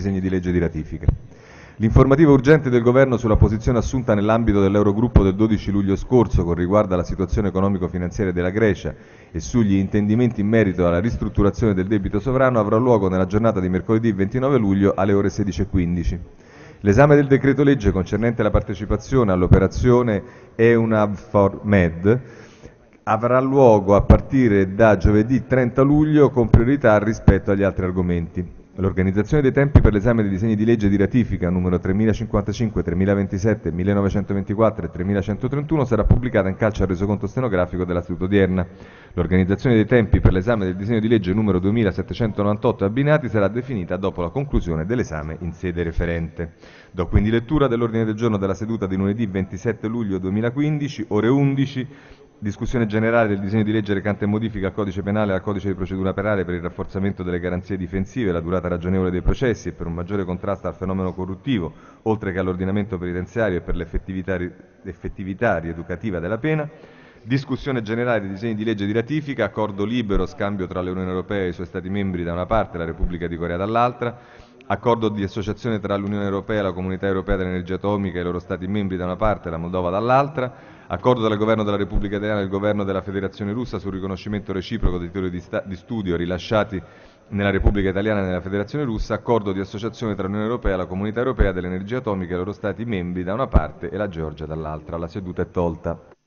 disegni di legge di ratifica. L'informativa urgente del Governo sulla posizione assunta nell'ambito dell'Eurogruppo del 12 luglio scorso con riguardo alla situazione economico-finanziaria della Grecia e sugli intendimenti in merito alla ristrutturazione del debito sovrano avrà luogo nella giornata di mercoledì 29 luglio alle ore 16:15. L'esame del decreto legge concernente la partecipazione all'operazione EUNAVFOR Med avrà luogo a partire da giovedì 30 luglio con priorità rispetto agli altri argomenti. L'organizzazione dei tempi per l'esame dei disegni di legge di ratifica numero 3055, 3027, 1924 e 3131 sarà pubblicata in calce al resoconto stenografico della seduta odierna. L'organizzazione dei tempi per l'esame del disegno di legge numero 2798 abbinati sarà definita dopo la conclusione dell'esame in sede referente. Do quindi lettura dell'ordine del giorno della seduta di lunedì 27 luglio 2015, ore 11. Discussione generale del disegno di legge recante modifica al codice penale e al codice di procedura penale per il rafforzamento delle garanzie difensive, la durata ragionevole dei processi e per un maggiore contrasto al fenomeno corruttivo, oltre che all'ordinamento penitenziario e per l'effettività rieducativa della pena. Discussione generale dei disegni di legge di ratifica, accordo libero, scambio tra l'Unione Europea e i suoi Stati membri da una parte e la Repubblica di Corea dall'altra, accordo di associazione tra l'Unione Europea e la Comunità Europea dell'Energia Atomica e i loro Stati membri da una parte e la Moldova dall'altra, accordo tra il Governo della Repubblica Italiana e il Governo della Federazione Russa sul riconoscimento reciproco dei titoli di studio rilasciati nella Repubblica Italiana e nella Federazione Russa, accordo di associazione tra l'Unione Europea e la Comunità Europea dell'Energia Atomica e i loro Stati membri da una parte e la Georgia dall'altra. La seduta è tolta.